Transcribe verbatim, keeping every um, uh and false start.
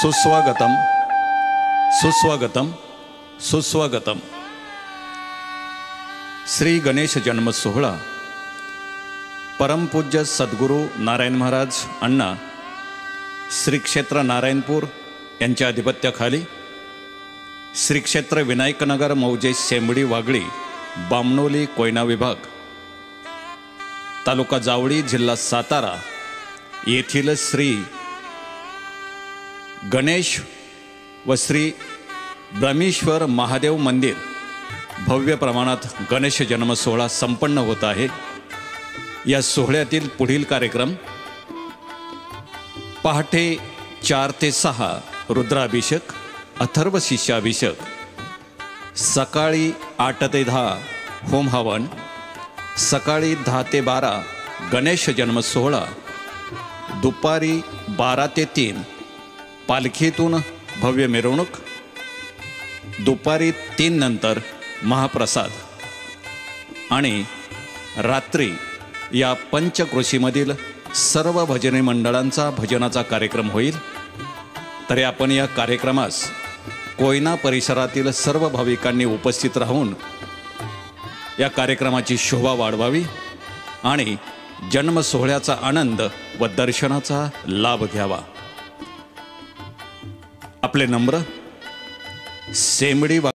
सुस्वागतम सुस्वागतम सुस्वागतम। श्री गणेश जन्म सोहळा परमपूज्य सद्गुरू नारायण महाराज अण्णा श्री क्षेत्र नारायणपूर यांच्या अधिपत्याखाली श्री क्षेत्र विनायकनगर मौजे सेंबडी वागळी बामणोली कोयना विभाग तालुका जावळी जिल्हा सातारा येथील श्री गणेश व श्री ब्रह्मेश्वर महादेव मंदिर भव्य प्रमाणात गणेश जन्म सोहळा संपन्न होत आहे। या सोहळ्यातील पुढील कार्यक्रम पहाटे चार ते सहा रुद्राभिषेक अथर्व शिष्याभिषेक, सकाळी आठ ते दहा होम हवन, सकाळी दहा ते बारा गणेश जन्म सोहळा, दुपारी बारा ते तीन पालखीतून भव्य मिरवणूक, दुपारी तीन नंतर महाप्रसाद आणि रात्री या पंचक्रोशीमधील सर्व भजनी मंडळांचा भजनाचा कार्यक्रम होईल। तरी आपण या कार्यक्रमास कोयना परिसरातील सर्व भाविकांनी उपस्थित राहून या कार्यक्रमाची शोभा वाढवावी आणि जन्म सोहळ्याचा आनंद व दर्शनाचा लाभ घ्यावा। आपले नम्र सेंबडी